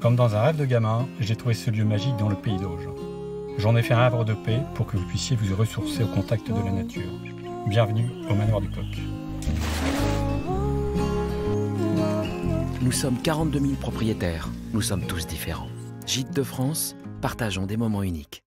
Comme dans un rêve de gamin, j'ai trouvé ce lieu magique dans le pays d'Auge. J'en ai fait un havre de paix pour que vous puissiez vous ressourcer au contact de la nature. Bienvenue au Manoir du Coq. Nous sommes 42 000 propriétaires. Nous sommes tous différents. Gîtes de France, partageons des moments uniques.